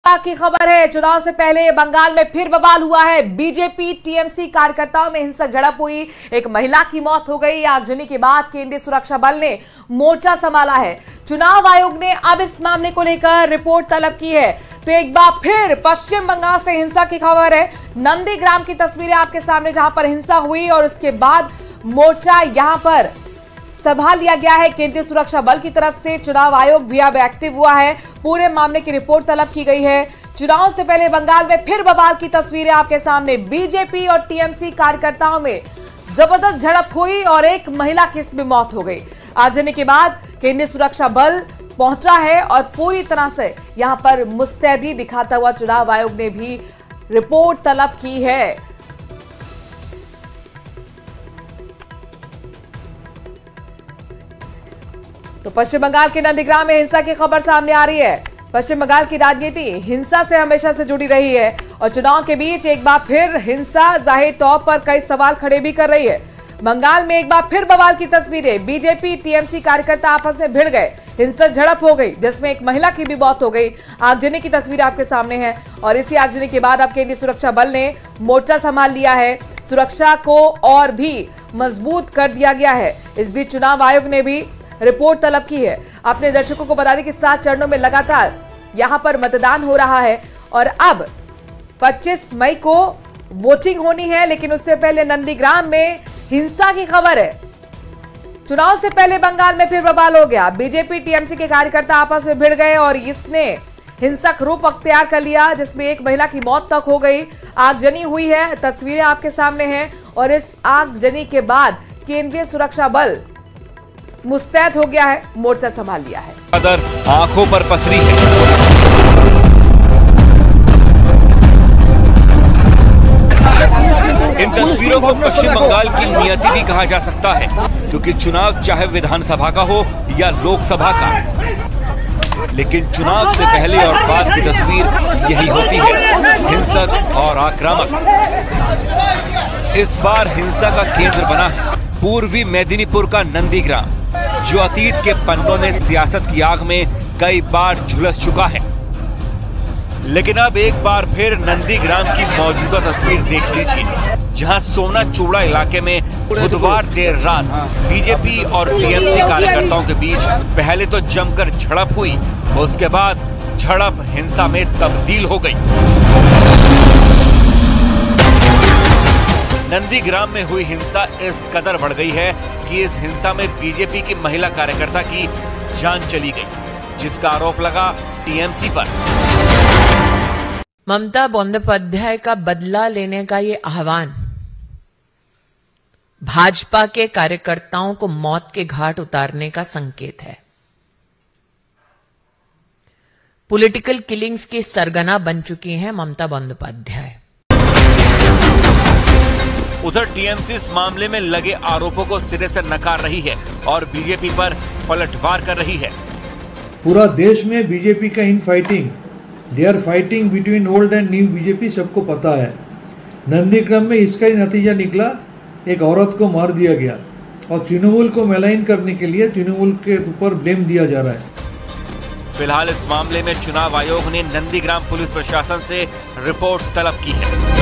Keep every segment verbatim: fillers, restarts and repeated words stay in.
की खबर है। चुनाव से पहले बंगाल में फिर बवाल हुआ है। बीजेपी टीएमसी कार्यकर्ताओं में हिंसक झड़प हुई, एक महिला की मौत हो गई। आगजनी के बाद केंद्रीय सुरक्षा बल ने मोर्चा संभाला है। चुनाव आयोग ने अब इस मामले को लेकर रिपोर्ट तलब की है। तो एक बार फिर पश्चिम बंगाल से हिंसा की खबर है। नंदीग्राम की तस्वीरें आपके सामने, जहां पर हिंसा हुई और उसके बाद मोर्चा यहां पर संभाल लिया गया है केंद्रीय सुरक्षा बल की तरफ से। चुनाव आयोग भी अब एक्टिव हुआ है। पूरे मामले की रिपोर्ट तलब की गई है। चुनाव से पहले बंगाल में फिर बवाल की तस्वीरें आपके सामने। बीजेपी और टीएमसी कार्यकर्ताओं में जबरदस्त झड़प हुई और एक महिला की इसमें मौत हो गई। आगजनी के बाद केंद्रीय सुरक्षा बल पहुंचा है और पूरी तरह से यहां पर मुस्तैदी दिखाता हुआ चुनाव आयोग ने भी रिपोर्ट तलब की है। तो पश्चिम बंगाल के नंदीग्राम में हिंसा की खबर सामने आ रही है। पश्चिम बंगाल की राजनीति हिंसा से हमेशा से जुड़ी रही है और चुनाव के बीच एक बार फिर हिंसा जाहिर तौर पर कई सवाल खड़े भी कर रही है। बंगाल में एक बार फिर बवाल की तस्वीरें। बीजेपी टीएमसी कार्यकर्ता आपस में भिड़ गए, हिंसक झड़प हो गई जिसमें एक महिला की भी मौत हो गई। आगजनी की तस्वीर आपके सामने है और इसी आगजनी के बाद अब केंद्रीय सुरक्षा बल ने मोर्चा संभाल लिया है। सुरक्षा को और भी मजबूत कर दिया गया है। इस बीच चुनाव आयोग ने भी रिपोर्ट तलब की है। अपने दर्शकों को बता दें कि सात चरणों में लगातार यहां पर मतदान हो रहा है और अब पच्चीस मई को वोटिंग होनी है। लेकिन उससे पहले नंदीग्राम में हिंसा की खबर है। चुनाव से पहले बंगाल में फिर बवाल हो गया। बीजेपी टीएमसी के कार्यकर्ता आपस में भिड़ गए और इसने हिंसक रूप अख्तियार कर लिया जिसमें एक महिला की मौत तक हो गई। आगजनी हुई है, तस्वीरें आपके सामने हैं और इस आगजनी के बाद केंद्रीय सुरक्षा बल मुस्तैद हो गया है, मोर्चा संभाल लिया है। कदर आंखों पर पसरी है। इन तस्वीरों को पश्चिम बंगाल की नियति भी कहा जा सकता है, क्योंकि चुनाव चाहे विधानसभा का हो या लोकसभा का, लेकिन चुनाव से पहले और बाद की तस्वीर यही होती है, हिंसक और आक्रामक। इस बार हिंसा का केंद्र बना है पूर्वी मेदिनीपुर का नंदीग्राम, जो अतीत के पन्नों में सियासत की आग में कई बार झुलस चुका है। लेकिन अब एक बार फिर नंदीग्राम की मौजूदा तस्वीर देख लीजिए, जहां सोना चूड़ा इलाके में बुधवार देर रात बीजेपी और टीएमसी कार्यकर्ताओं के बीच पहले तो जमकर झड़प हुई, उसके बाद झड़प हिंसा में तब्दील हो गई। नंदीग्राम में हुई हिंसा इस कदर बढ़ गई है कि इस हिंसा में बीजेपी की महिला कार्यकर्ता की जान चली गई, जिसका आरोप लगा टीएमसी पर। ममता बंदोपाध्याय का बदला लेने का ये आह्वान भाजपा के कार्यकर्ताओं को मौत के घाट उतारने का संकेत है। पॉलिटिकल किलिंग्स की सरगना बन चुकी हैं ममता बंदोपाध्याय। उधर टीएमसी इस मामले में लगे आरोपों को सिरे से नकार रही है और बीजेपी पर पलटवार कर रही है। पूरा देश में बीजेपी का infighting, they are fighting between old and new BJP, सबको पता है। नंदीग्राम में इसका ही नतीजा निकला, एक औरत को मार दिया गया और तृणमूल को मेलाइन करने के लिए तृणमूल के ऊपर ब्लेम दिया जा रहा है। फिलहाल इस मामले में चुनाव आयोग ने नंदीग्राम पुलिस प्रशासन से रिपोर्ट तलब की है।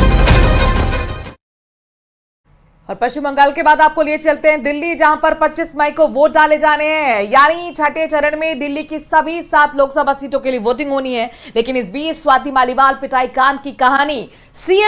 और पश्चिम बंगाल के बाद आपको लिए चलते हैं दिल्ली, जहां पर पच्चीस मई को वोट डाले जाने हैं। यानी छठे चरण में दिल्ली की सभी सात लोकसभा सीटों के लिए वोटिंग होनी है। लेकिन इस बीच स्वाति मालीवाल पिटाई कांड की कहानी सीएम